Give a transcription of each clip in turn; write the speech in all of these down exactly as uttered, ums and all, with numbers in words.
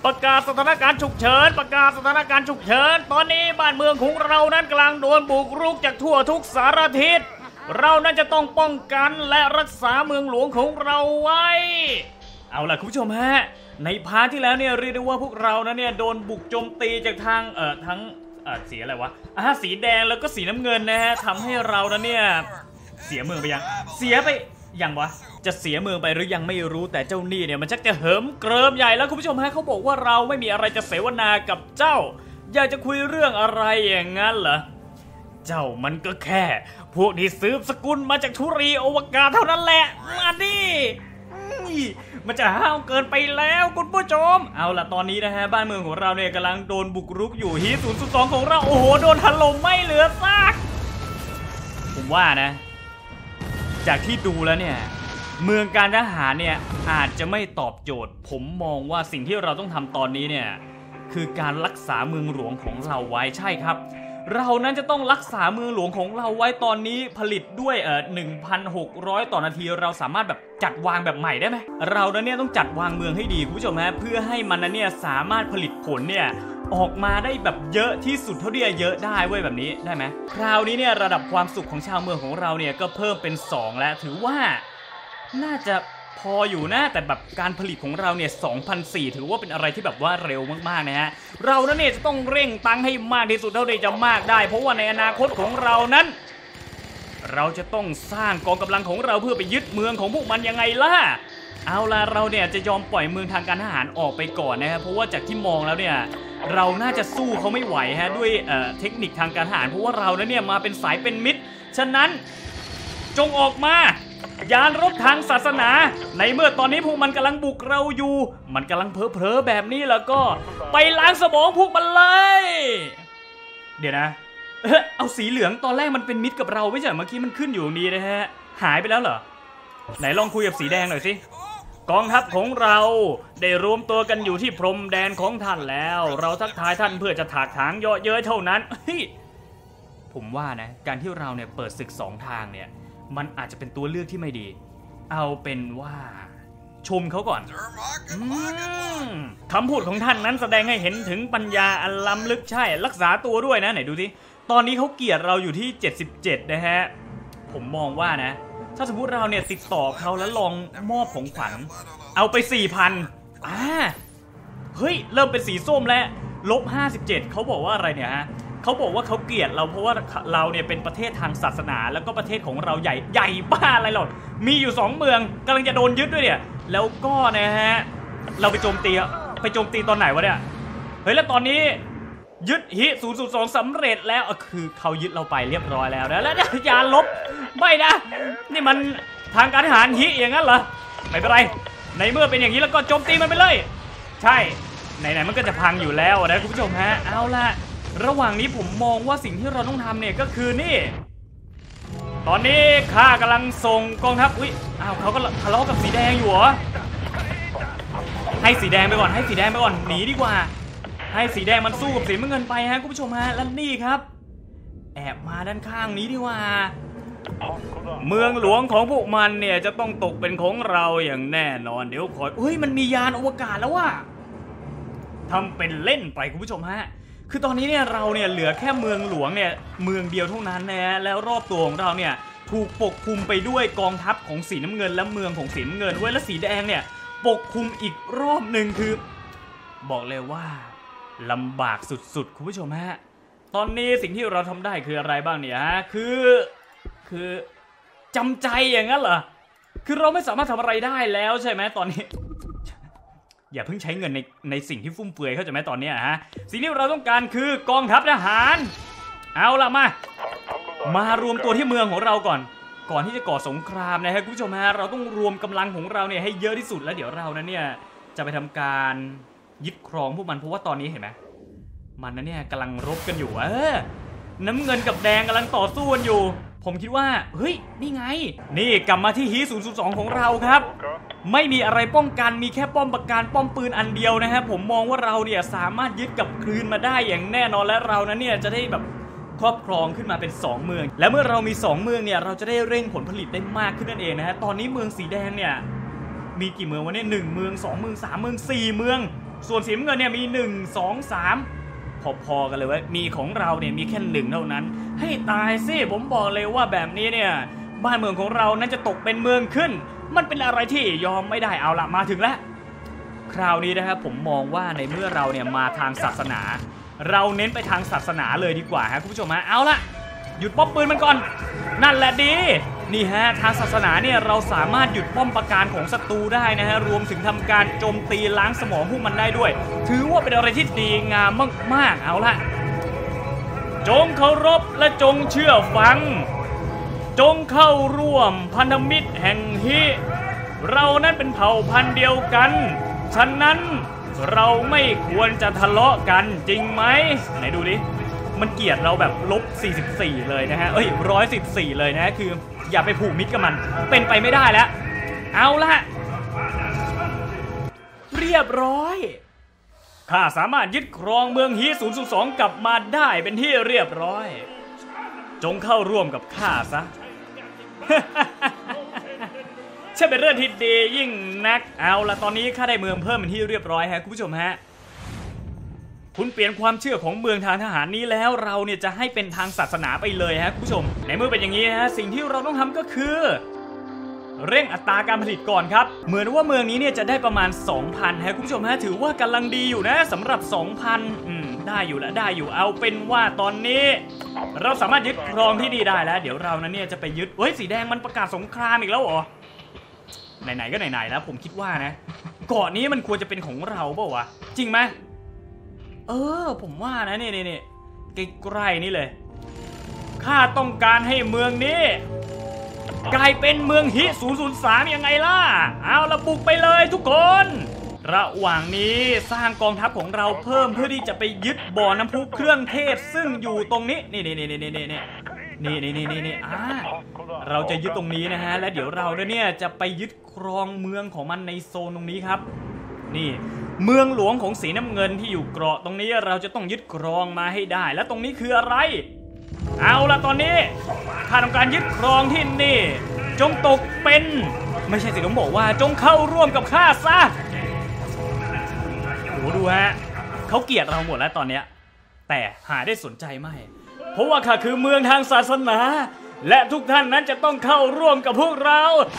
ประกาศสถานการณ์ฉุกเฉินประกาศสถานการณ์ฉุกเฉินตอนนี้บ้านเมืองของเรานั้นกำลังโดนบุกรุกจากทั่วทุกสารทิศเรานั้นจะต้องป้องกันและรักษาเมืองหลวงของเราไว้เอาล่ะคุณผู้ชมฮะในพาร์ทที่แล้วเนี่ยเรียกได้ว่าพวกเรานั้นเนี่ยโดนบุกโจมตีจากทางเอ่อทั้งเอ่อสีอะไรวะอ่าสีแดงแล้วก็สีน้ำเงินนะฮะทำให้เรานั้นเนี่ยเสียเมืองไปยังเสียไปยังวะจะเสียเมืองไปหรือยังไม่รู้แต่เจ้านี่เนี่ยมันชักจะเหิมเกริมใหญ่แล้วคุณผู้ชมฮะเขาบอกว่าเราไม่มีอะไรจะเสวนากับเจ้าอยากจะคุยเรื่องอะไรอย่างนั้นเหรอเจ้ามันก็แค่พวกที่สืบสกุลมาจากธุรีอวกาศเท่านั้นแหละมาดิมันจะห้าวเกินไปแล้วคุณผู้ชมเอาล่ะตอนนี้นะฮะบ้านเมืองของเราเนี่ยกำลังโดนบุกรุกอยู่ฮีทศูนย์สองของเราโอ้โหโดนถล่มไม่เหลือซากผมว่านะจากที่ดูแล้วเนี่ยเมืองการทหารเนี่ยอาจจะไม่ตอบโจทย์ผมมองว่าสิ่งที่เราต้องทำตอนนี้เนี่ยคือการรักษาเมืองหลวงของเราไว้ใช่ครับเรานั้นจะต้องรักษาเมืองหลวงของเราไว้ตอนนี้ผลิตด้วยเอ่อ หนึ่งพันหกร้อย ต่อนาทีเราสามารถแบบจัดวางแบบใหม่ได้ไหมเรานั้นเนี่ยต้องจัดวางเมืองให้ดีคุณผู้ชมฮะเพื่อให้มันนั้นเนี่ยสามารถผลิตผลเนี่ยออกมาได้แบบเยอะที่สุดเท่าที่จะเยอะได้เว้ยแบบนี้ได้ไหมคราวนี้เนี่ยระดับความสุขของชาวเมืองของเราเนี่ยก็เพิ่มเป็นสองแล้วถือว่าน่าจะพออยู่นะแต่แบบการผลิตของเราเนี่ย สองพันสี่ร้อย ถือว่าเป็นอะไรที่แบบว่าเร็วมากๆนะฮะเรานั้นเนี่ยจะต้องเร่งตังให้มากที่สุดเท่าที่จะมากได้เพราะว่าในอนาคตของเรานั้นเราจะต้องสร้างกองกำลังของเราเพื่อไปยึดเมืองของพวกมันยังไงล่ะเอาล่ะเราเนี่ยจะยอมปล่อยเมืองทางการทหารออกไปก่อนนะครับเพราะว่าจากที่มองแล้วเนี่ยเราน่าจะสู้เขาไม่ไหวฮะด้วยเอ่อเทคนิคทางการทหารเพราะว่าเรานั้นเนี่ยมาเป็นสายเป็นมิตรฉะนั้นจงออกมายานรบทางศาสนาในเมื่อตอนนี้พวกมันกำลังบุกเราอยู่มันกำลังเพ้อๆแบบนี้แล้วก็ไปล้างสมองพวกมันเลยเดี๋ยวนะเออเอาสีเหลืองตอนแรกมันเป็นมิตรกับเราไม่ใช่เมื่อกี้มันขึ้นอยู่ตรงนี้นะฮะหายไปแล้วเหรอไหนลองคุยกับสีแดงหน่อยสิกองทัพของเราได้รวมตัวกันอยู่ที่พรมแดนของท่านแล้วเราทักทายท่านเพื่อจะถากถางเยาะเย้ยเท่านั้นผมว่านะการที่เราเนี่ยเปิดศึกสองทางเนี่ยมันอาจจะเป็นตัวเลือกที่ไม่ดีเอาเป็นว่าชมเขาก่อนคำพูดของท่านนั้นแสดงให้เห็นถึงปัญญาอันล้ำลึกใช่รักษาตัวด้วยนะไหนดูสิตอนนี้เขาเกลียดเราอยู่ที่เจ็ดสิบเจ็ดนะฮะผมมองว่านะถ้าสมมติเราเนี่ยติดต่อเขาแล้วลองมอบของขวัญเอาไป สี่พัน อ่าเฮ้ยเริ่มเป็นสีส้มแล้วลบห้าสิบเจ็ดเขาบอกว่าอะไรเนี่ยฮะเขาบอกว่าเขาเกลียดเราเพราะว่าเราเนี่ยเป็นประเทศทางศาสนาแล้วก็ประเทศของเราใหญ่ใหญ่บ้าอะไรหรอกมีอยู่สองเมืองกำลังจะโดนยึดด้วยเนี่ยแล้วก็นะฮะเราไปโจมตีไปโจมตีตอนไหนวะเนี่ยเฮ้ยแล้วตอนนี้ยึดฮิศูนย์สองสำเร็จแล้วคือเขายึดเราไปเรียบร้อยแล้วนะแล้วยานลบไม่นะนี่มันทางการทหารฮิอย่างนั้นเหรอไม่เป็นไรในเมื่อเป็นอย่างนี้แล้วก็โจมตีมันไปเลยใช่ไหนๆมันก็จะพังอยู่แล้วนะคุณผู้ชมฮะเอาล่ะระหว่างนี้ผมมองว่าสิ่งที่เราต้องทำเนี่ยก็คือนี่ตอนนี้ข้ากำลังส่งกองทัพอุ้ยอ้าวเขาก็ทะเลาะกับสีแดงอยู่เหรอให้สีแดงไปก่อนให้สีแดงไปก่อนหนีดีกว่าให้สีแดงมันสู้กับสีน้ำเงินไปฮะคุณผู้ชมฮะแล้วนี่ครับแอบมาด้านข้างนี้ดีกว่าเมืองหลวงของพวกมันเนี่ยจะต้องตกเป็นของเราอย่างแน่นอนเดี๋ยวคอยเฮ้ยมันมียานอวกาศแล้วว่ะทำเป็นเล่นไปคุณผู้ชมฮะคือตอนนี้เนี่ยเราเนี่ยเหลือแค่เมืองหลวงเนี่ยเมืองเดียวเท่านั้นนะฮะแล้วรอบตัวของเราเนี่ยถูกปกคลุมไปด้วยกองทัพของสีน้ำเงินและเมืองของสีน้ำเงินด้วยและสีแดงเนี่ยปกคลุมอีกรอบหนึ่งคือบอกเลยว่าลำบากสุดๆคุณผู้ชมฮะตอนนี้สิ่งที่เราทำได้คืออะไรบ้างเนี่ยฮะคือคือจำใจอย่างนั้นเหรอคือเราไม่สามารถทำอะไรได้แล้วใช่ไหมตอนนี้อย่าเพิ่งใช้เงินในในสิ่งที่ฟุ่มเฟือยเข้าใจไหมตอนนี้ฮะสิ่งที่เราต้องการคือกองทัพทหารเอาล่ะมามารวมตัวที่เมืองของเราก่อนก่อนที่จะก่อสงครามนะฮะคุณผู้ชมฮะเราต้องรวมกำลังของเราเนี่ยให้เยอะที่สุดแล้วเดี๋ยวเรานั้นเนี่ยจะไปทำการยึดครองพวกมันเพราะว่าตอนนี้เห็นไหมมันนั้นเนี่ยกำลังรบกันอยู่เออน้ำเงินกับแดงกำลังต่อสู้กันอยู่ผมคิดว่าเฮ้ยนี่ไงนี่กลับมาที่ฮีศูนย์สองของเราครับไม่มีอะไรป้องกันมีแค่ป้อมปราการป้อมปืนอันเดียวนะฮะผมมองว่าเราเนี่ยสามารถยึดกลับคืนมาได้อย่างแน่นอนและเรานั้นเนี่ยจะได้แบบครอบครองขึ้นมาเป็นสองเมืองและเมื่อเรามีสองเมืองเนี่ยเราจะได้เร่งผลผลิตได้มากขึ้นนั่นเองนะฮะตอนนี้เมืองสีแดงเนี่ยมีกี่เมืองวะเนี่ยหนึ่งเมืองสองเมืองสามเมืองสี่เมืองส่วนสีน้ำเงินเนี่ยมีหนึ่ง สอง สามพอๆกันเลยว่ามีของเราเนี่ยมีแค่หนึ่งเท่านั้นให้ตายสิผมบอกเลยว่าแบบนี้เนี่ยบ้านเมืองของเรานั้นจะตกเป็นเมืองขึ้นมันเป็นอะไรที่ยอมไม่ได้เอาละมาถึงแล้วคราวนี้นะครับผมมองว่าในเมื่อเราเนี่ยมาทางศาสนาเราเน้นไปทางศาสนาเลยดีกว่าฮะคุณผู้ชมฮะเอาละหยุดป้อมปืนมันก่อนนั่นแหละดีนี่ฮะทางศาสนาเนี่ยเราสามารถหยุดป้อมปราการของศัตรูได้นะฮะรวมถึงทำการโจมตีล้างสมองพวกมันได้ด้วยถือว่าเป็นอะไรที่ดีงามมากๆเอาละจงเคารพและจงเชื่อฟังจงเข้าร่วมพันธมิตรแห่งฮิเรานั้นเป็นเผ่าพันธุ์เดียวกันฉะนั้นเราไม่ควรจะทะเลาะกันจริงไหมไหนดูดิมันเกลียดเราแบบลบสี่สิบสี่เลยนะฮะเอ้ยหนึ่งร้อยสิบสี่เลยนะคืออย่าไปผูกมิตรกับมันเป็นไปไม่ได้แล้วเอาละเรียบร้อยข้าสามารถยึดครองเมืองฮีศูนย์ศูนย์สองกลับมาได้เป็นที่เรียบร้อยจงเข้าร่วมกับข้าซะ ใช่เป็นเรื่องที่ดียิ่งนักเอาละตอนนี้ข้าได้เมืองเพิ่มเป็นที่เรียบร้อยฮะคุณผู้ชมฮะคุณเปลี่ยนความเชื่อของเมืองทางทหารนี้แล้วเราเนี่ยจะให้เป็นทางศาสนาไปเลยฮะคุณผู้ชมในเมื่อเป็นอย่างนี้ฮะสิ่งที่เราต้องทำก็คือเร่งอัตราการผลิตก่อนครับเหมือนว่าเมืองนี้เนี่ยจะได้ประมาณ สองพัน ฮะคุณผู้ชมฮะถือว่ากำลังดีอยู่นะสำหรับ สองพัน อืมได้อยู่แล้วได้อยู่เอาเป็นว่าตอนนี้เราสามารถยึดครองที่นี่ได้แล้วเดี๋ยวเรานั้นเนี่ยจะไปยึดเฮ้ยสีแดงมันประกาศสงครามอีกแล้วเหรอไหนๆก็ไหนๆแล้วผมคิดว่านะเกาะนี้มันควรจะเป็นของเราเปล่าวะจริงไหมเออผมว่านะนี่นี่นี่ใกล้ๆนี่เลยข้าต้องการให้เมืองนี้กลายเป็นเมืองฮิศูนย์ศูนย์สามยังไงล่ะเอาละบุกไปเลยทุกคนระหว่างนี้สร้างกองทัพของเราเพิ่มเพื่อที่จะไปยึดบ่อน้ำพุเครื่องเทศซึ่งอยู่ตรงนี้นี่นี่นี่นี่นี่นี่นี่นี่นี่นี่นี่อ่าเราจะยึดตรงนี้นะฮะและเดี๋ยวเราเนี่ยจะไปยึดครองเมืองของมันในโซนตรงนี้ครับนี่เมืองหลวงของสีน้ำเงินที่อยู่เกราะตรงนี้เราจะต้องยึดครองมาให้ได้และตรงนี้คืออะไรเอาละตอนนี้ข้าต้องการยึดครองที่นี่จงตกเป็นไม่ใช่สิผมบอกว่าจงเข้าร่วมกับข้าซะโหดูฮะเขาเกลียดเราหมดแล้วตอนเนี้ยแต่หาได้สนใจไม่เพราะว่าข้าคือเมืองทางศาสนาและทุกท่านนั้นจะต้องเข้าร่วมกับพวกเรา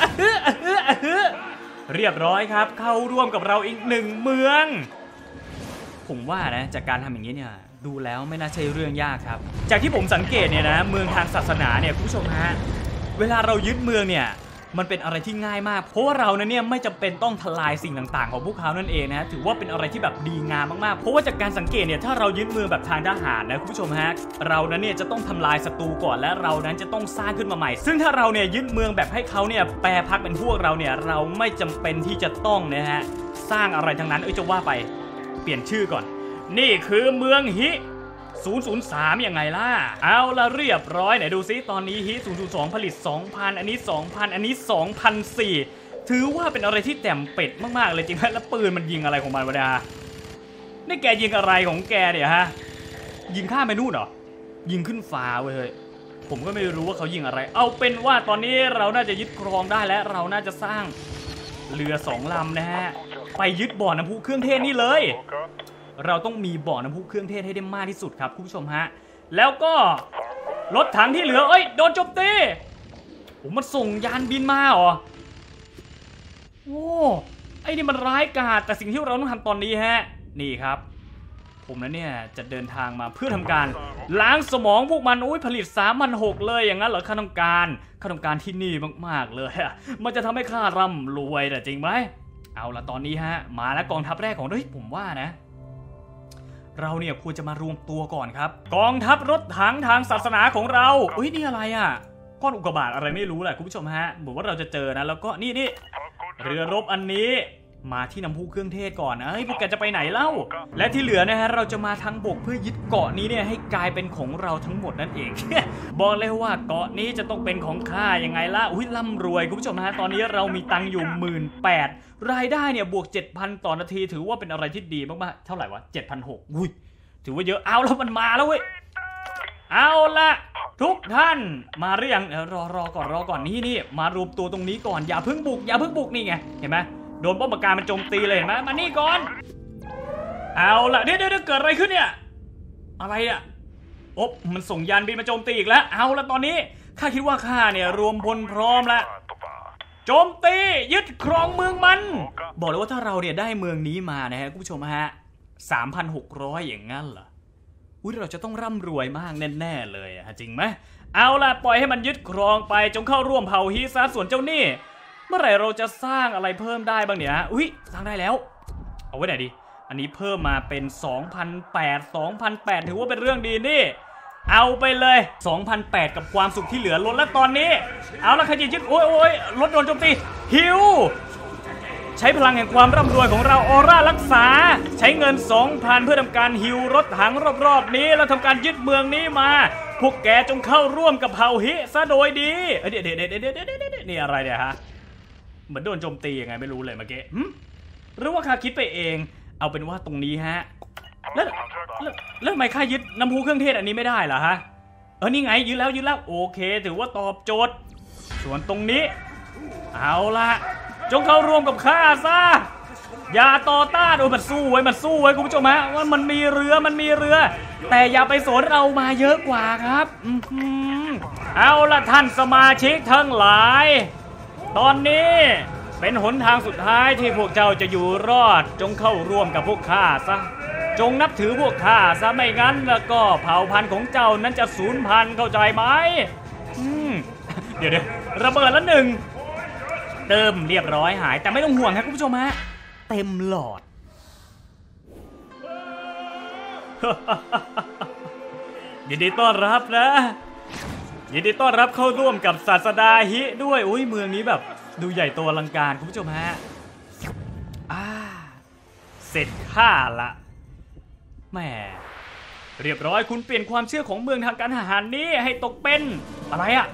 เรียบร้อยครับเข้าร่วมกับเราอีกหนึ่งเมืองผมว่านะจากการทำอย่างนี้เนี่ยดูแล้วไม่น่าใช่เรื่องยากครับจากที่ผมสังเกตเนี่ยนะเมืองทางศาสนาเนี่ยคุณผู้ชมฮะเวลาเรายึดเมืองเนี่ยมันเป็นอะไรที่ง่ายมากเพราะว่าเราเนี่ยไม่จำเป็นต้องทลายสิ่งต่างๆของพวกเขานั่นเองนะถือว่าเป็นอะไรที่แบบดีงามมากๆเพราะว่าจากการสังเกตเนี่ยถ้าเรายึดเมืองแบบทางทหารนะคุณผู้ชมฮะเรานั้นเนี่ยจะต้องทำลายศัตรูก่อนและเรานั้นจะต้องสร้างขึ้นมาใหม่ซึ่งถ้าเราเนี่ยยึดเมืองแบบให้เขาเนี่ยแปรพักเป็นพวกเราเนี่ยเราไม่จำเป็นที่จะต้องนะฮะสร้างอะไรทั้งนั้นเอ้ยจะว่าไปเปลี่ยนชื่อก่อนนี่คือเมืองฮิศูนย์ศูนย์สามยังไงล่ะเอาละเรียบร้อยไหนดูซิตอนนี้ฮิศูนย์ศูนย์สองผลิต สองพัน อันนี้ สองพัน อันนี้ สองพันสี่ร้อย ถือว่าเป็นอะไรที่แจ่มเป็ดมากๆเลยจริงไหมแล้วปืนมันยิงอะไรของมันวะเนี่ยนี่แกยิงอะไรของแกเนี่ยฮะยิงข้ามไปนู่นเหรอยิงขึ้นฟ้าเว้ยผมก็ไม่รู้ว่าเขายิงอะไรเอาเป็นว่าตอนนี้เราน่าจะยึดครองได้และเราน่าจะสร้างเรือสองลำนะฮะไปยึดบ่อน้ำพุเครื่องเทศนี่เลยเราต้องมีบ่อน้ำพุเครื่องเทศให้ได้มากที่สุดครับคุณผู้ชมฮะแล้วก็รถถังที่เหลือเอ้ยโดนโจมตีผมมันส่งยานบินมาเหรอโอ้ไอ้นี่มันร้ายกาจแต่สิ่งที่เราต้องทำตอนนี้ฮะนี่ครับผมนั้นเนี่ยจะเดินทางมาเพื่อทำการล้างสมองพวกมันอุ้ยผลิต สามพันหกร้อย เลยอย่างนั้นเหรอข้าต้องการข้าต้องการที่นี่มากๆเลยอะมันจะทำให้ข้าร่ำรวยแต่จริงไหมเอาละตอนนี้ฮะมาแล้วกองทัพแรกของเฮ้ยผมว่านะเราเนี่ยควรจะมารวมตัวก่อนครับกองทัพรถถังทางศาสนาของเราอุ้ยนี่อะไรอ่ะก้อนอุกกาบาตอะไรไม่รู้แหละคุณผู้ชมฮะเหมือนว่าเราจะเจอนะแล้วก็นี่นี่เรือรบอันนี้มาที่น้ำพุเครื่องเทศก่อนนะเฮ้ยพวกแกจะไปไหนเล่าและที่เหลือนะฮะเราจะมาทางบกเพื่อยึดเกาะนี้เนี่ยให้กลายเป็นของเราทั้งหมดนั่นเอง บอกเลยว่าเกาะนี้จะต้องเป็นของข้ายังไงล่ะอุ้ยร่ำรวยคุณผู้ชมฮะตอนนี้เรามีตังค์อยู่ หมื่นแปดพัน รายได้เนี่ยบวก เจ็ดพัน ต่อนาทีถือว่าเป็นอะไรที่ดีมากๆเท่าไหร่วะ เจ็ดพันหกร้อย อุ้ยถือว่าเยอะเอาแล้วมันมาแล้วเว้ยเอาละทุกท่านมาหรือยังรอรอก่อนรอก่อนนี่นี่มารวมตัวตรงนี้ก่อนอย่าเพิ่งบุกอย่าเพิ่งบุกนี่ไงเห็นไหมโดนป้อมปราการมันโจมตีเลยเห็นไหมมานี่ก่อนเอาละเดี๋ยวเดี๋ยวเกิดอะไรขึ้นเนี่ยอะไรอ่ะโอ๊บมันส่งยานบินมาโจมตีอีกแล้วเอาละตอนนี้ข้าคิดว่าข้าเนี่ยรวมพลพร้อมแล้วโจมตียึดครองเมืองมันบอกเลยว่าถ้าเราเนี่ยได้เมืองนี้มานะฮะคุณผู้ชมฮะ สามพันหกร้อย อย่างงั้นเหรออุ้ยเราจะต้องร่ำรวยมากแน่ๆเลยอะจริงไหมเอาล่ะปล่อยให้มันยึดครองไปจงเข้าร่วมเผ่าฮีซะส่วนเจ้านี่เมื่อไหร่เราจะสร้างอะไรเพิ่มได้บ้างเนี่ยอุ้ยสร้างได้แล้วเอาไว้ไหนดีอันนี้เพิ่มมาเป็น สองพันแปดร้อย สองพันแปดร้อย ถือว่าเป็นเรื่องดีนี่เอาไปเลย สองพันแปดร้อย กับความสุขที่เหลือล้นแล้วตอนนี้เอาล่ะขยิบยึดโอ้ยโอ้ยรถโดนโจมตีหิวใช้พลังแห่งความร่ำรวยของเราออร่ารักษาใช้เงิน สองพัน เพื่อทำการฮิวรถถังรอบๆนี้แล้วทำการยึดเมืองนี้มาพวกแกจงเข้าร่วมกับเผ่าฮิซะโดยดีเดี๋ยวเดี๋ยวเดี๋ยวเดี๋ยวเดี๋ยวนี่อะไรเนี่ยฮะเหมือนโดนโจมตียังไงไม่รู้เลยเมื่อกี้หรือว่าข้าคิดไปเองเอาเป็นว่าตรงนี้ฮะแล้วแล้วแล้วทำไมข้ายึดน้ำพุเครื่องเทศอันนี้ไม่ได้ล่ะฮะเออนี่ไงยึดแล้วยึดแล้วโอเคถือว่าตอบโจทย์ส่วนตรงนี้เอาละจงเข้าร่วมกับข้าซะอย่าต่อต้านโอ้มันสู้ไว้มันสู้ไว้คุณผู้ชมฮะว่ามันมีเรือมันมีเรือแต่อย่าไปสนเรามาเยอะกว่าครับเอาละท่านสมาชิกทั้งหลายตอนนี้เป็นหนทางสุดท้ายที่พวกเจ้าจะอยู่รอดจงเข้าร่วมกับพวกข้าซะจงนับถือพวกข้าซะไม่งั้นแล้วก็เผ่าพันธุ์ของเจ้านั้นจะสูญพันธุ์เข้าใจไหมเดี๋ยวเดี๋ยวระเบิดละหนึ่งเติมเรียบร้อยหายแต่ไม่ต้องห่วงครับคุณผู้ชมฮะเต็มหลอด ยินดีต้อนรับนะยินดีต้อนรับเข้าร่วมกับศาสดาฮิด้วยอุ้ยเมืองนี้แบบดูใหญ่โตอลังการคุณผู้ชมฮะอ่าเสร็จข้าละแหมเรียบร้อยคุณเปลี่ยนความเชื่อของเมืองทางการทหารนี้ให้ตกเป็นอะไรอะ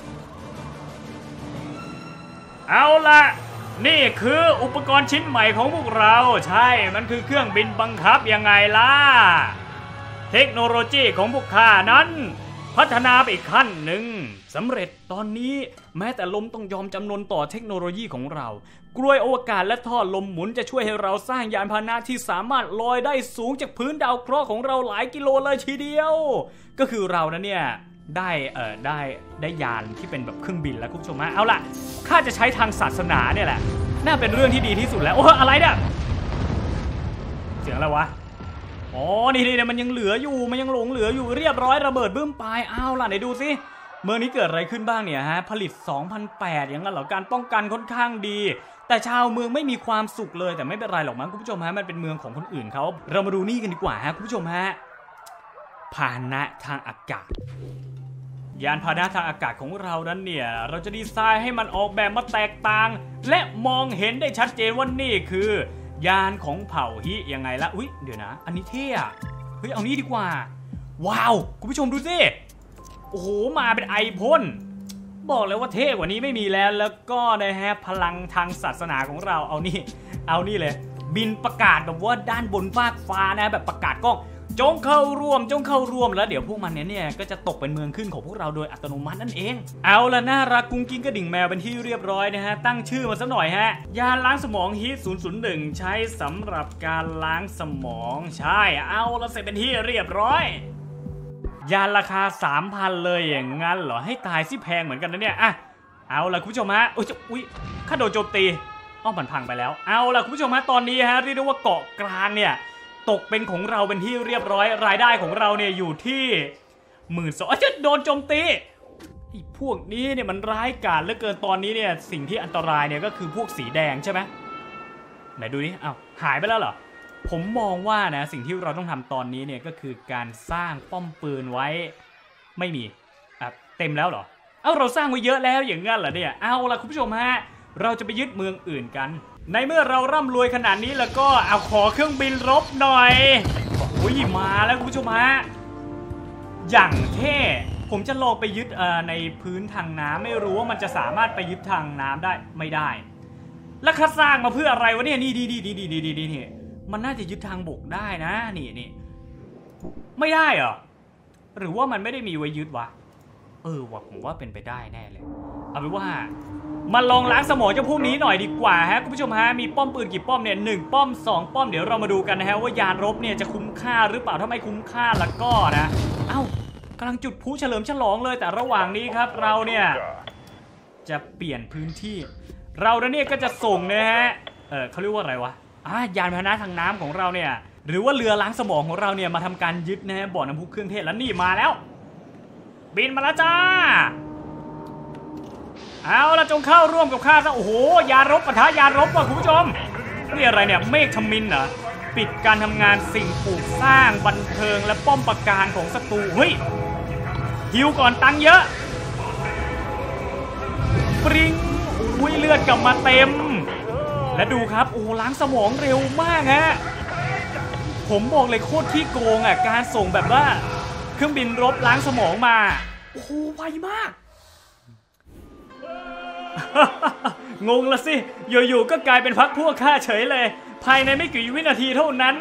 เอาละนี่คืออุปกรณ์ชิ้นใหม่ของพวกเราใช่มันคือเครื่องบินบังคับยังไงล่ะเทคโนโลยีของพวกข้านั้นพัฒนาไปอีกขั้นหนึ่งสำเร็จตอนนี้แม้แต่ลมต้องยอมจำนนต่อเทคโนโลยีของเรากลวยอวกาศและท่อลมหมุนจะช่วยให้เราสร้างยานพาหนะที่สามารถลอยได้สูงจากพื้นดาวเคราะห์ของเราหลายกิโลเลยทีเดียวก็คือเรานะเนี่ยได้เอ่อได้ได้ยานที่เป็นแบบเครื่องบินแล้วคุณผู้ชมฮะเอาล่ะข้าจะใช้ทางศาสนาเนี่ยแหละน่าเป็นเรื่องที่ดีที่สุดแล้วโอ้อะไรเนี่ยเสียงอะไรวะอ๋อนี่นี่มันยังเหลืออยู่มันยังหลงเหลืออยู่เรียบร้อยระเบิดบึ้มปลายเอาล่ะไหนดูสิเมืองนี้เกิดอะไรขึ้นบ้างเนี่ยฮะผลิต สองพันแปดร้อย อย่างนั้นเหรอการป้องกันค่อนข้างดีแต่ชาวเมืองไม่มีความสุขเลยแต่ไม่เป็นไรหรอกมั้งคุณผู้ชมฮะมันเป็นเมืองของคนอื่นเขาเรามาดูนี่กันดีกว่าฮะคุณผู้ชมฮะพาหนะทางอากาศยานพาหนะทางอากาศของเรานั้นเนี่ยเราจะดีไซน์ให้มันออกแบบมาแตกต่างและมองเห็นได้ชัดเจนว่านี่คือยานของเผ่าฮิยังไงละอุ๊ยเดี๋ยวนะอันนี้เท่อะเฮ้ยเอานี้ดีกว่าว้าวคุณผู้ชมดูสิโอ้โหมาเป็นไอพ่นบอกเลยว่าเท่กว่านี้ไม่มีแล้วแล้วก็นะฮะพลังทางศาสนาของเราเอานี่เอานี่เลยบินประกาศแบบว่าด้านบนฟากฟ้านะแบบประกาศกล้องจงเข้าร่วมจงเข้าร่วมแล้วเดี๋ยวพวกมันเนี่ยก็จะตกเป็นเมืองขึ้นของพวกเราโดยอัตโนมัตินั่นเองเอาละน่ารักกุ้งกิ้งกระดิ่งแมวเป็นที่เรียบร้อยนะฮะตั้งชื่อมาสักหน่อยฮะยาล้างสมองฮีทศูนย์ศูนย์หนึ่งใช้สำหรับการล้างสมองใช่เอาละเสร็จเป็นที่เรียบร้อยยาราคา สามพัน เลยอย่างงั้นเหรอให้ตายสิแพงเหมือนกันนะเนี่ยอ่ะเอาละคุณผู้ชมฮะโอ้ยอุ๊ยข้าโดนโจมตีอ้อมันพังไปแล้วเอาละคุณผู้ชมฮะตอนนี้ฮะเรียกได้ว่าเกาะกลางเนี่ยตกเป็นของเราเป็นที่เรียบร้อยรายได้ของเราเนี่ยอยู่ที่หมื่นสองจะโดนโจมตีไอ้พวกนี้เนี่ยมันร้ายกาจเหลือเกินตอนนี้เนี่ยสิ่งที่อันตรายเนี่ยก็คือพวกสีแดงใช่ไหมไหนดูนี่อ้าวหายไปแล้วเหรอผมมองว่านะสิ่งที่เราต้องทำตอนนี้เนี่ยก็คือการสร้างป้อมปืนไว้ไม่มีอ่ะเต็มแล้วเหรอเอ้าเราสร้างไว้เยอะแล้วอย่างงั้นเหรอเนี่ยเอาล่ะคุณผู้ชมฮะเราจะไปยึดเมืองอื่นกันในเมื่อเราร่ำรวยขนาดนี้แล้วก็เอาขอเครื่องบินรบหน่อยอุ้ยมาแล้วคุณผู้ชมฮะอย่างเท่ผมจะลองไปยึดในพื้นทางน้ำไม่รู้ว่ามันจะสามารถไปยึดทางน้ำได้ไม่ได้แล้วข้าสร้างมาเพื่ออะไรวะเนี่ยนี่ดีดีดีดีดีดีดีนี่มันน่าจะยึดทางบกได้นะนี่นี่ไม่ได้เหรอหรือว่ามันไม่ได้มีไว้ยึดวะเออว่ะผมว่าเป็นไปได้แน่เลยเอาเป็นว่ามาลองล้างสมองเจ้าพวกนี้หน่อยดีกว่าฮะคุณผู้ชมฮะมีป้อมปืนกี่ป้อมเนี่ยหนึ่งป้อมสองป้อมเดี๋ยวเรามาดูกันนะฮะว่ายานรบเนี่ยจะคุ้มค่าหรือเปล่าถ้าไม่คุ้มค่าละก็นะเอ้ากำลังจุดพลุเฉลิมฉลองเลยแต่ระหว่างนี้ครับเราเนี่ยจะเปลี่ยนพื้นที่เราเนี่ยก็จะส่งนะฮะเออเขาเรียกว่าอะไรวะอ่ายานพาหนะทางน้ำของเราเนี่ยหรือว่าเรือล้างสมองของเราเนี่ยมาทำการยึดนะฮะบ่อน้ำพุเครื่องเทศแล้วนี่มาแล้วบินมาแล้วจ้าเอาละจงเข้าร่วมกับข้าซะโอ้โหยานรบปะทะยานรบว่ะคุณผู้ชมนี่อะไรเนี่ยเมฆทมิฬเหรอปิดการทำงานสิ่งปลูกสร้างบันเทิงและป้อมปราการของศัตรูเฮ้ยฮิวก่อนตังเยอะปริงอุ้ยเลือดกลับมาเต็มและดูครับโอ้ล้างสมองเร็วมากฮะผมบอกเลยโคตรขี้โกงอ่ะการส่งแบบว่าเครื่องบินรบล้างสมองมาโอ้โหไวมากงงละสิอยู่ๆก็กลายเป็นพรรคพวกข้าเฉยเลยภายในไม่กี่วินาทีเท่านั้น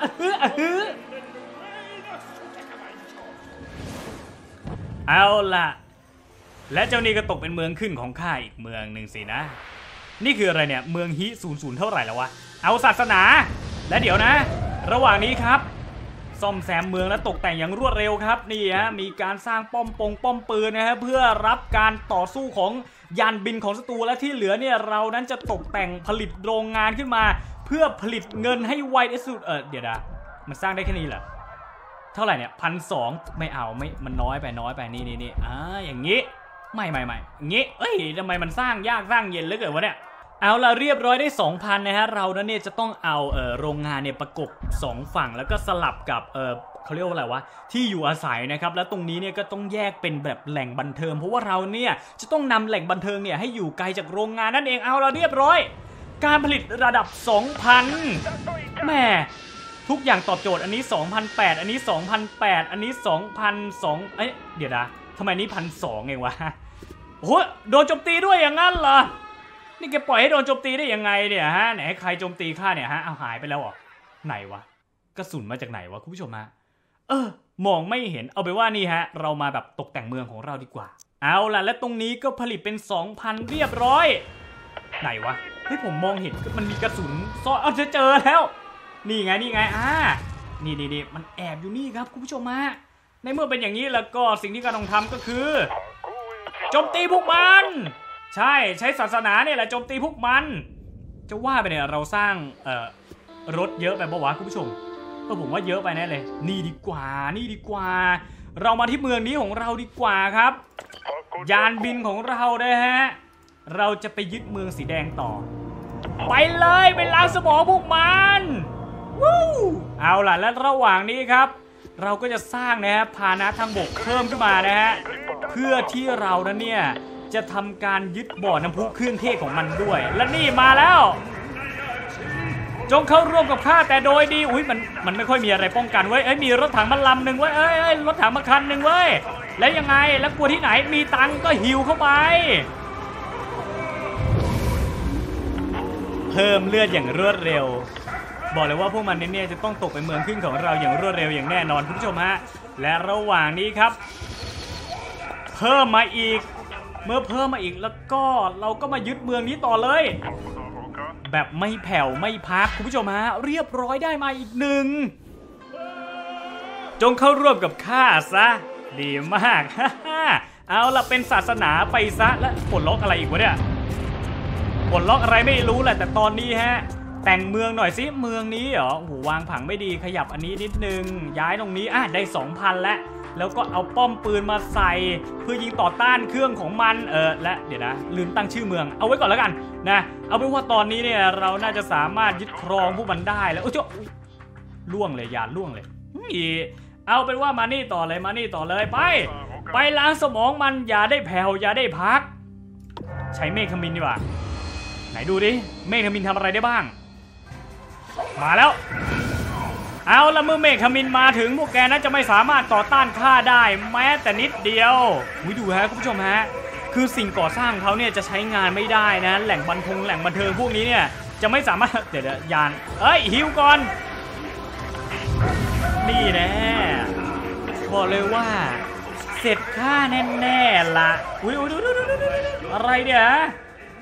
เอาล่ะและเจ้านี่ก็ตกเป็นเมืองขึ้นของข้าอีกเมืองหนึ่งสินะนี่คืออะไรเนี่ยเมืองฮิศูนย์ศูนย์เท่าไหร่แล้ววะเอาศาสนาและเดี๋ยวนะระหว่างนี้ครับซ่อมแซมเมืองและตกแต่งอย่างรวดเร็วครับนี่ฮะมีการสร้างป้อมปงป้อมปืนนะฮะเพื่อรับการต่อสู้ของยานบินของศัตรูและที่เหลือเนี่ยเรานั้นจะตกแต่งผลิตโรงงานขึ้นมาเพื่อผลิตเงินให้ไวที่สุดเออเดี๋ยวนะมันสร้างได้แค่นี้เหรอเท่าไหร่เนี่ยพันสองไม่เอาไม่มันน้อยไปน้อยไปนี่นี่นี่อ่าอย่างงี้ไม่ไม่ไม่อย่างงี้เอ้ยทำไมมันสร้างยากสร้างเย็นเหลือเกินวะเนี่ยเอาละเรียบร้อยได้ สองพัน นะฮะเรานั้นเนี่ยจะต้องเอาเออโรงงานเนี่ยประกบสองฝั่งแล้วก็สลับกับเออเขาเรียกว่าอะไรวะที่อยู่อาศัยนะครับแล้วตรงนี้เนี่ยก็ต้องแยกเป็นแบบแหล่งบันเทิงเพราะว่าเราเนี่ยจะต้องนำแหล่งบันเทิงเนี่ยให้อยู่ไกลจากโรงงานนั่นเองเอาละเรียบร้อยการผลิตระดับ สองพัน แม่ทุกอย่างตอบโจทย์อันนี้ สองพันแปดร้อย อันนี้ สองพันแปดร้อย อันนี้ สองพันสองร้อย เอ๊ะเดี๋ยวนะทำไมนี่ หนึ่งพันสองร้อย เองวะโอ้โหโดนโจมตีด้วยอย่างนั้นเหรอนี่แกปล่อยให้โดนโจมตีได้ยังไงเนี่ยฮะไหนใครโจมตีข้าเนี่ยฮะเอาหายไปแล้วเหรอไหนวะกระสุนมาจากไหนวะคุณผู้ชมฮะเออมองไม่เห็นเอาไปว่านี่ฮะเรามาแบบตกแต่งเมืองของเราดีกว่าเอาล่ะและตรงนี้ก็ผลิตเป็น สองพัน เรียบร้อยไหนวะเฮ้ยผมมองเห็นมันมีกระสุนซ่อนเอาจะเจอแล้วนี่ไงนี่ไงอ่านี่นี่นี่มันแอบอยู่นี่ครับคุณผู้ชมฮะในเมื่อเป็นอย่างนี้แล้วก็สิ่งที่กำลังทำก็คือโจมตีพวกมันใช่ใช้ศาสนาเนี่ยแหละโจมตีพวกมันจะว่าไปเนี่ยเราสร้างเอ่อรถเยอะไปปะวะคุณผู้ชมก็ผมว่าเยอะไปแน่เลยนี่ดีกว่านี่ดีกว่าเรามาที่เมืองนี้ของเราดีกว่าครับยานบินของเรานะฮะเราจะไปยึดเมืองสีแดงต่อไปเลยไปล้างสมองพวกมันวู้เอาล่ะและระหว่างนี้ครับเราก็จะสร้างนะฮะพาหนะทางบกเพิ่มขึ้นมานะฮะเพื่อที่เรานั้นเนี่ยจะทำการยึดบ่อน้ำพุเครื่องเทศของมันด้วยและนี่มาแล้วจงเข้าร่วมกับข้าแต่โดยดีอุ้ยมันมันไม่ค่อยมีอะไรป้องกันเว้ยเอ้ยมีรถถังมาลำหนึ่งเว้ยเอ้ยเอ้ยรถถังมาคันหนึ่งเว้ยแล้วยังไงแล้วกลัวที่ไหนมีตังก็หิวเข้าไปเพิ่มเลือดอย่างรวดเร็วบอกเลยว่าพวกมันเนี่ยจะต้องตกไปเมืองขึ้นของเราอย่างรวดเร็วอย่างแน่นอนคุณผู้ชมฮะและระหว่างนี้ครับเพิ่มมาอีกเมื่อเพิ่มมาอีกแล้วก็เราก็มายึดเมืองนี้ต่อเลยแบบไม่แผ่วไม่พักคุณผู้ชมฮะเรียบร้อยได้มาอีกหนึ่งจงเข้าร่วมกับข้าซะดีมากเอาล่ะเป็นศาสนาไปซะและปลดล็อกอะไรอีกวะเนี่ยปลดล็อกอะไรไม่รู้แหละแต่ตอนนี้ฮะแต่งเมืองหน่อยสิเมืองนี้เหรอโอ้โหวางผังไม่ดีขยับอันนี้นิดนึงย้ายตรงนี้อ่ะได้ สองพัน แล้วแล้วก็เอาป้อมปืนมาใส่เพื่อยิงต่อต้านเครื่องของมันเออและเดี๋ยวนะลืมตั้งชื่อเมืองเอาไว้ก่อนแล้วกันนะเอาเป็นว่าตอนนี้เนี่ยเราน่าจะสามารถยึดครองพวกมันได้แล้วโอ้โหล่วงเลยยานล่วงเลยเอาเป็นว่ามานี่ต่อเลยมานี่ต่อเลยไปไปล้างสมองมันอย่าได้แผ่วอย่าได้พักใช้เมฆขมินดีกว่าไหนดูดิเมฆขมินทำอะไรได้บ้างมาแล้วเอาละเมื่อเมฆขมินมาถึงพวกแกนั้นจะไม่สามารถต่อต้านข้าได้แม้แต่นิดเดียววิดูฮะคุณผู้ชมฮะคือสิ่งก่อสร้างเขาเนี่ยจะใช้งานไม่ได้นะแหล่งบันเทิงแหล่งบันเทิงพวกนี้เนี่ยจะไม่สามารถเดี๋ยวยานเอ้ยฮิวก่อนนี่แน่บอกเลยว่าเสร็จข้าแน่ๆละอุ้ยอุ้ยดูดูดูอะไรเนี่ย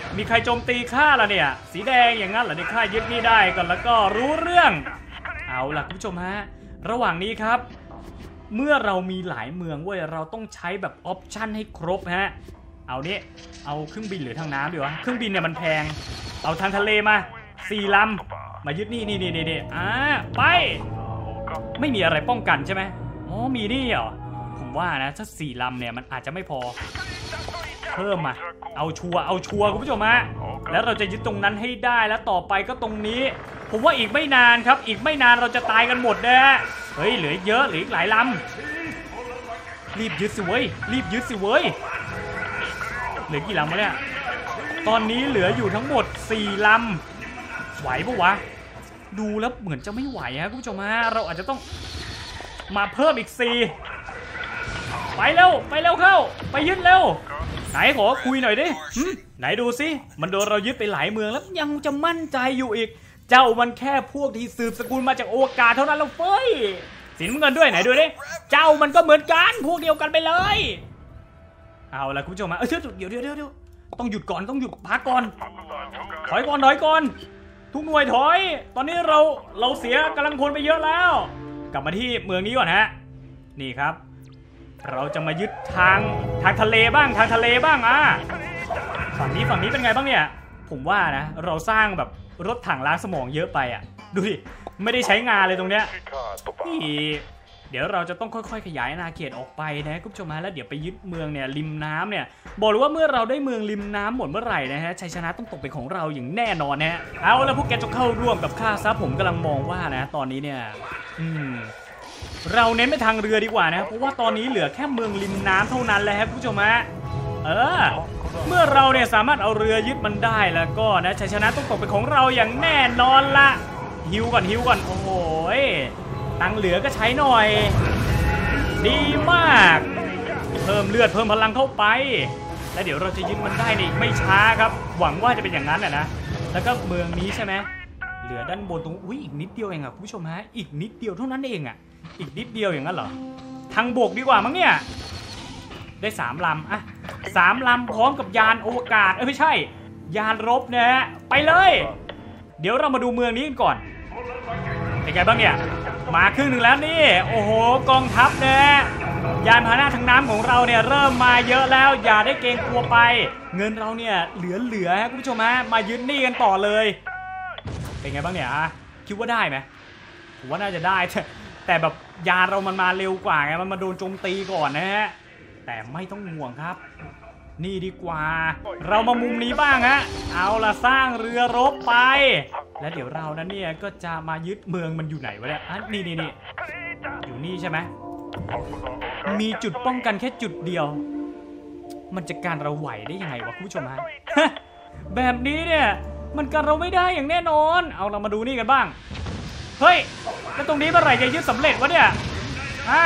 มีใครโจมตีข้าล่ะเนี่ยสีแดงอย่างนั้นเหรอเนี่ยข้ายึดนี่ได้ก่อนแล้วก็รู้เรื่องเอาล่ะคุณผู้ชมฮะระหว่างนี้ครับเมื่อเรามีหลายเมืองเว้ยเราต้องใช้แบบออปชั่นให้ครบฮะเอานี้เอาเครื่องบินหรือทางน้ำดีวะเครื่องบินเนี่ยมันแพงเอาทางทะเลมาสี่ลำมายึดนี่นี่นี่นี่อ่าไปไม่มีอะไรป้องกันใช่ไหมอ๋อมีนี่เหรอผมว่านะถ้าสี่ลำเนี่ยมันอาจจะไม่พอเพิ่มมาเอาชัวร์เอาชัวร์คุณผู้ชมฮะแล้วเราจะยึดตรงนั้นให้ได้แล้วต่อไปก็ตรงนี้ผมว่าอีกไม่นานครับอีกไม่นานเราจะตายกันหมดนะเฮ้ยเหลือเยอะเหลืออีกหลายลำรีบยึดสิเว้ยรีบยึดสิเว้ยเหลือกี่ลำวะเนี่ยตอนนี้เหลืออยู่ทั้งหมดสี่ลำไหวปะวะดูแล้วเหมือนจะไม่ไหวฮะคุณผู้ชมฮะเราอาจจะต้องมาเพิ่มอีกสี่ไปเร็วไปเร็วเข้าไปยึดเร็วไหนขอคุยหน่อยดิไหนดูสิมันโดนเรายึดไปหลายเมืองแล้วยังจะมั่นใจอยู่อีกเจ้ามันแค่พวกที่สืบสกุลมาจากโอกาสเท่านั้นแล้วเฟ้ยสินเงินด้วยไหนดูดิเจ้ามันก็เหมือนกันพวกเดียวกันไปเลยเอาละคุณผู้ชมมาเออเดี๋ยวเดี๋ยวเดี๋ยวเดี๋ยวต้องหยุดก่อนต้องหยุดพักก่อนถอยก่อนถอยก่อนทุกหน่วยถอยตอนนี้เราเราเสียกำลังพลไปเยอะแล้วกลับมาที่เมืองนี้ก่อนฮะนี่ครับเราจะมายึดทางทางทะเลบ้างทางทะเลบ้างอ่ะฝั่งนี้ฝั่งนี้เป็นไงบ้างเนี่ยผมว่านะเราสร้างแบบรถถังล้างสมองเยอะไปอ่ะดูดิไม่ได้ใช้งานเลยตรงเนี้ยนี่เดี๋ยวเราจะต้องค่อยๆขยายอาณาเขตออกไปนะคุณผู้ชมฮะแล้วเดี๋ยวไปยึดเมืองเนี่ยริมน้ำเนี่ยบอกเลยว่าเมื่อเราได้เมืองริมน้ำหมดเมื่อไหร่นะฮะชัยชนะต้องตกเป็นของเราอย่างแน่นอนนะฮะเอาแล้วพวกแกจะเข้าร่วมกับข้าซะผมกำลังมองว่านะตอนนี้เนี่ยอืมเราเน้นไปทางเรือดีกว่านะเพราะว่าตอนนี้เหลือแค่เมืองริมน้ำเท่านั้นแหละครับคุณผู้ชมฮะเออเมื่อเราเนี่ยสามารถเอาเรือยึดมันได้แล้วก็นะชัยชนะต้องตกเป็นของเราอย่างแน่นอนละฮิวก่อนฮิวก่อนโอ้โหตังเหลือก็ใช้หน่อยดีมากเพิ่มเลือดเพิ่มพลังเข้าไปแล้วเดี๋ยวเราจะยึดมันได้นี่ไม่ช้าครับหวังว่าจะเป็นอย่างนั้นนะแล้วก็เมืองนี้ใช่ไหมเหลือด้านบนตรงอุ้ยอีกนิดเดียวเองอ่ะคุณผู้ชมฮะอีกนิดเดียวเท่านั้นเองอ่ะอีกนิดเดียวอย่างนั้นเหรอทางบกดีกว่ามั้งเนี่ยได้สามลำอะสามลำพร้อมกับยานอวกาศเอ้ยไม่ใช่ยานรบนะฮะไปเลยเดี๋ยวเรามาดูเมืองนี้กันก่อนเป็นไงบ้างเนี่ยมาครึ่งหนึ่งแล้วนี่โอ้โหกองทัพนะยานพาหนะทางน้ำของเราเนี่ยเริ่มมาเยอะแล้วอย่าได้เกรงกลัวไปเงินเราเนี่ยเหลือๆฮะคุณผู้ชมฮะมายึดหนี้กันต่อเลยเป็นไงบ้างเนี่ยฮะคิดว่าได้ไหมผมว่าน่าจะได้แต่แบบยานเรามันมาเร็วกว่าไงมันมาโดนโจมตีก่อนนะฮะแต่ไม่ต้องห่วงครับนี่ดีกว่าเรามามุมนี้บ้างฮะเอาละสร้างเรือรบไปแล้วเดี๋ยวเรานั้นเนี่ยก็จะมายึดเมืองมันอยู่ไหนวะเนี่ยอ่ะนี่นี่นี่อยู่นี่ใช่ไหมมีจุดป้องกันแค่จุดเดียวมันจะการเราไหวได้ยังไงวะคุณผู้ชมฮะ แบบนี้เนี่ยมันกันเราไม่ได้อย่างแน่นอนเอาเรามาดูนี่กันบ้างเฮ้ยแล้วตรงนี้เมื่อไหร่จะยึดสำเร็จวะเนี่ยอ่ะ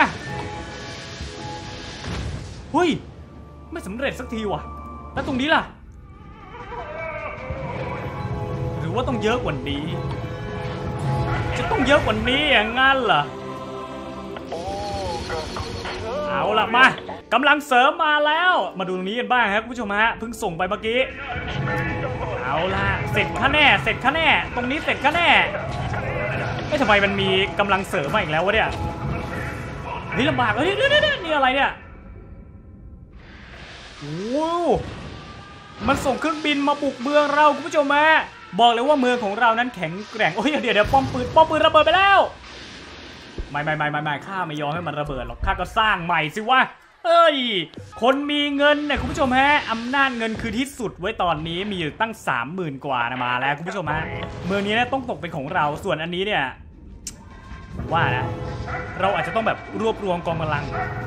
เฮ้ยไม่สำเร็จสักทีว่ะแล้วตรงนี้ล่ะหรือว่าต้องเยอะกว่านี้จะต้องเยอะกว่านี้อย่างงั้นเหรอเอาล่ะมากำลังเสริมมาแล้วมาดูตรงนี้กันบ้างครับคุณผู้ชมฮะเพิ่งส่งไปเมื่อกี้เอาล่ะเสร็จข้าแน่เสร็จข้าแน่ตรงนี้เสร็จข้าแน่ไม่ทำไมมันมีกำลังเสริมมาอีกแล้ววะเนี่ยนี่ลำบากเฮ้ยนี่อะไรเนี่ยว้าวมันส่งเครื่องบินมาบุกเมืองเราคุณผู้ชมมาบอกเลยว่าเมืองของเรานั้นแข็งแกร่งโอ้ยเดี๋ยวเดี๋ยวป้อมปืนป้อมปืนระเบิดไปแล้วไม่ไม่ไม่ไม่ไม่ข้าไม่ยอมให้มันระเบิดหรอกข้าก็สร้างใหม่สิวะเอ้ยคนมีเงินเนี่ยคุณผู้ชมฮะอำนาจเงินคือที่สุดไว้ตอนนี้มีอยู่ตั้งสามหมื่นกว่านะมาแล้วคุณผู้ชมฮะเมืองนี้เนี่ยต้องตกเป็นของเราส่วนอันนี้เนี่ยว่านะเราอาจจะต้องแบบรวบรวมกองกำลัง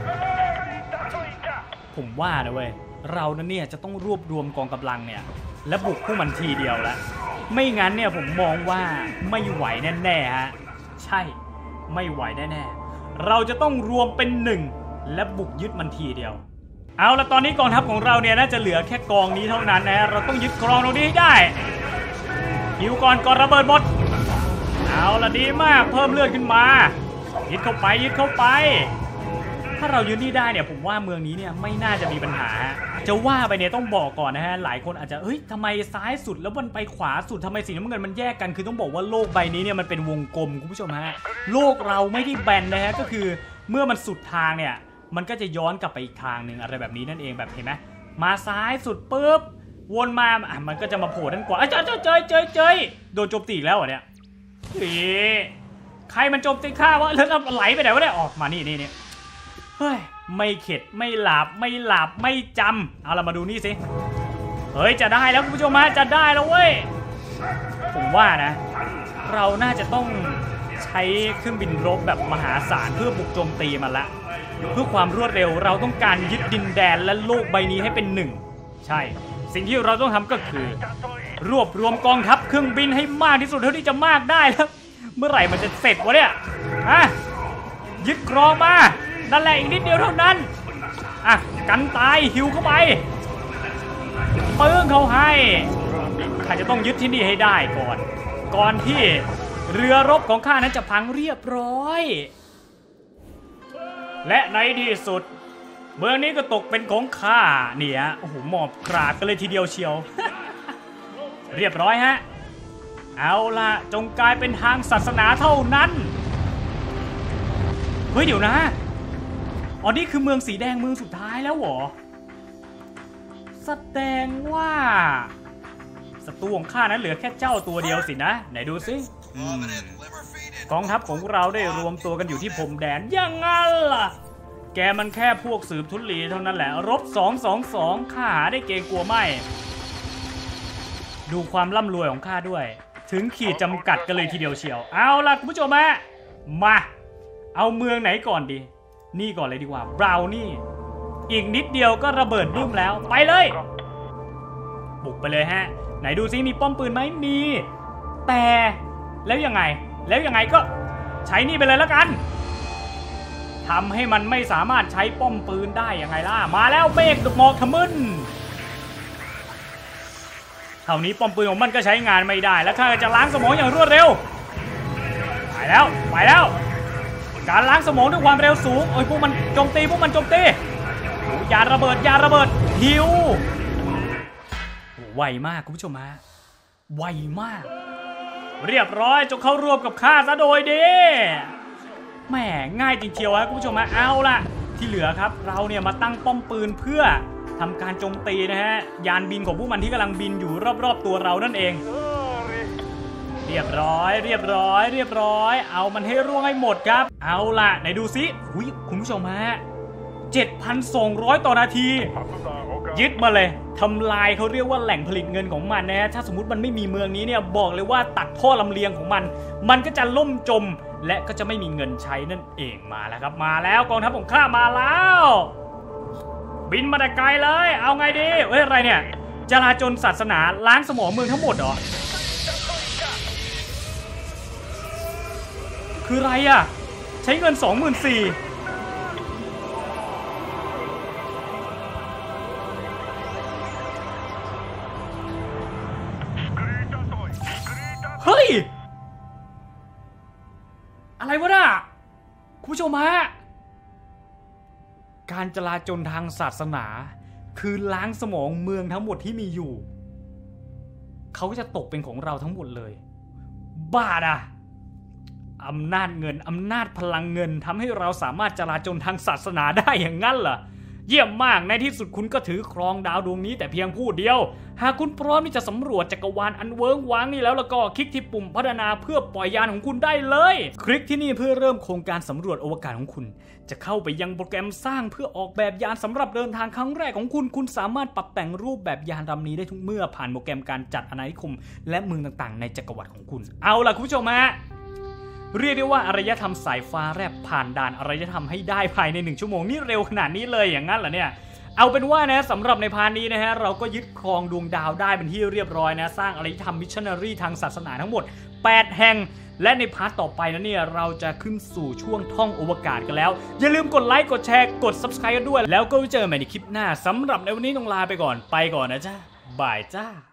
ผมว่านะเว้ยเรานั้นเนี่ยจะต้องรวบรวมกองกำลังเนี่ยและบุกพวกมันทีเดียวแล้วไม่งั้นเนี่ยผมมองว่าไม่ไหวแน่ๆฮะใช่ไม่ไหวแน่ๆเราจะต้องรวมเป็นหนึ่งและบุกยึดมันทีเดียวเอาละตอนนี้กองทัพของเราเนี่ยน่าจะเหลือแค่กองนี้เท่านั้นนะเราต้องยึดครองตรงนี้ให้ได้หิวก่อนก่อนระเบิดหมดเอาละดีมากเพิ่มเลือดขึ้นมายึดเข้าไปยึดเข้าไปทาเรายึดนี่ได้เนี่ยผมว่าเมืองนี้เนี่ยไม่น่าจะมีปัญหาจะว่าไปเนี่ยต้องบอกก่อนนะฮะหลายคนอาจจะเฮ้ยทำไมซ้ายสุดแล้วมันไปขวาสุดทำไมสีน้ำเงินมันแยกกันคือต้องบอกว่าโลกใบนี้เนี่ยมันเป็นวงกลมคุณผู้ชมฮะโลกเราไม่ได้แบนนะฮะก็คือเมื่อมันสุดทางเนี่ยมันก็จะย้อนกลับไปอีกทางหนึ่งอะไรแบบนี้นั่นเองแบบเห็นไหมมาซ้ายสุดปุ๊บวนมาอ่ะมันก็จะมาโผล่ด้านขวาเจ้าเจ้าเจยเจยเจยโดนโจมตีแล้วอ่ะเนี่ยเฮ้ยใครมันโจมตีข้าวะแล้วไหลไปไหนวะเนี่ยออกมานี่นี่นี่เฮ้ยไม่เข็ดไม่หลับไม่หลับไม่จำเอาเรามาดูนี่สิเฮ้ยจะได้แล้วคุณผู้ชมมาจะได้แล้วเว้ยผมว่านะเราน่าจะต้องใช้เครื่องบินรบแบบมหาศาลเพื่อบุกโจมตีมันละเพื่อความรวดเร็วเราต้องการยึดดินแดนและโลกใบนี้ให้เป็นหนึ่งใช่สิ่งที่เราต้องทำก็คือรวบรวมกองทัพเครื่องบินให้มากที่สุดเท่าที่จะมากได้แล้วเมื่อไหร่มันจะเสร็จวะเนี่ยอ่ะยึดครองมานั่นแหละอีกนิดเดียวเท่านั้นอ่ะกันตายหิวเข้าไปเปิ้งเขาให้ข้าจะต้องยึดที่นี่ให้ได้ก่อนก่อนที่เรือรบของข้านั้นจะพังเรียบร้อยและในที่สุดเมืองนี้ก็ตกเป็นของข้าเนี่ยโอ้โหหมอบกราบกันเลยทีเดียวเชียว เรียบร้อยฮะเอาล่ะจงกลายเป็นทางศาสนาเท่านั้นเฮ้ยเดี๋ยวนะอ๋อนี่คือเมืองสีแดงเมืองสุดท้ายแล้วเหรอแสดงว่าศัตรูของข้านั้นเหลือแค่เจ้าตัวเดียวสินะไหนดูสิกองทัพของเราได้รวมตัวกันอยู่ที่พรมแดนยังงั้นล่ะแกมันแค่พวกสืบทุลีเท่านั้นแหละรบสองสองสองข้าหาได้เกรงกลัวไม่ดูความร่ำรวยของข้าด้วยถึงขีดจำกัดกันเลยทีเดียวเชียวเอาล่ะคุณผู้ชมฮะมาเอาเมืองไหนก่อนดีนี่ก่อนเลยดีกว่าบราวนี่อีกนิดเดียวก็ระเบิดบึ้มแล้วไปเลยบุกไปเลยฮะไหนดูซิมีป้อมปืนไหมมีแต่แล้วยังไงแล้วยังไงก็ใช้นี่ไปเลยแล้วกันทำให้มันไม่สามารถใช้ป้อมปืนได้ยังไงล่ะมาแล้วเมฆหมอกขมึนเท่านี้ป้อมปืนของมันก็ใช้งานไม่ได้แล้วข้าจะล้างสมองอย่างรวดเร็วไปแล้วไปแล้วการล้างสมองด้วยความเร็วสูงโอ้ยพวกมันโจมตีพวกมันโจมตียาระเบิดยาระเบิดหิวไวมากคุณผู้ชมฮะไวมากเรียบร้อยจงเข้ารวมกับข้าซะโดยดีแหมง่ายจริงเชียวฮะคุณผู้ชมฮะเอาล่ะที่เหลือครับเราเนี่ยมาตั้งป้อมปืนเพื่อทำการโจมตีนะฮะยานบินของพวกมันที่กำลังบินอยู่รอบๆตัวเรานั่นเองเรียบร้อยเรียบร้อยเรียบร้อยเอามันให้ร่วงให้หมดครับเอาล่ะไหนดูซิอุ้ยคุณผู้ชมฮะ เจ็ดพันสองร้อย ต่อนาทียึดมาเลยทำลายเขาเรียกว่าแหล่งผลิตเงินของมันนะฮะถ้าสมมติมันไม่มีเมืองนี้เนี่ยบอกเลยว่าตัดท่อลำเลียงของมันมันก็จะล่มจมและก็จะไม่มีเงินใช้นั่นเองมาแล้วครับมาแล้วกองทัพของข้ามาแล้วบินมาแต่ไกลเลยเอาไงดีเฮ้ยอะไรเนี่ยจราจรศาสนาล้างสมองเมืองทั้งหมดเหรอคืออะไรอ่ะใช้เงิน สองหมื่นสี่พัน เฮ้ยอะไรวะน่ะคุณผู้ชมฮะการจราจรทางศาสนาคือล้างสมองเมืองทั้งหมดที่มีอยู่เขาจะตกเป็นของเราทั้งหมดเลยบ้าอ่ะอำนาจเงินอำนาจพลังเงินทำให้เราสามารถจราจรทางศาสนาได้อย่างนั้นเหรอเยี่ยมมากในที่สุดคุณก็ถือครองดาวดวงนี้แต่เพียงผู้เดียวหากคุณพร้อมที่จะสำรวจจักรวาลอันเวิ้งว้างนี่แล้วแล้วก็คลิกที่ปุ่มพัฒนาเพื่อปล่อยยานของคุณได้เลยคลิกที่นี่เพื่อเริ่มโครงการสำรวจอวกาศของคุณจะเข้าไปยังโปรแกรมสร้างเพื่อออกแบบยานสำหรับเดินทางครั้งแรกของคุณคุณสามารถปรับแต่งรูปแบบยานลำนี้ได้ทุกเมื่อผ่านโปรแกรมการจัดอาณานิคมและเมืองต่างๆในจักรวรรดิของคุณเอาล่ะคุณผู้ชมฮะเรียกได้ว่าอารยธรรมสายฟ้าแลบผ่านด่านอารยธรรมให้ได้ภายในหนึ่งชั่วโมงนี่เร็วขนาดนี้เลยอย่างนั้นเหรอเนี่ยเอาเป็นว่านะสำหรับในพาร์ทนี้นะฮะเราก็ยึดครองดวงดาวได้เป็นที่เรียบร้อยนะสร้างอารยธรรมมิชชันนารีทางศาสนาทั้งหมดแปดแห่งและในพาร์ทต่อไปนะเนี่ยเราจะขึ้นสู่ช่วงท่องอวกาศกันแล้วอย่าลืมกดไลค์กดแชร์กด ซับสไครบ์ กันด้วยแล้วก็ไว้เจอกันใหม่ในคลิปหน้าสำหรับในวันนี้ต้องลาไปก่อนไปก่อนนะจ๊ะบายจ้า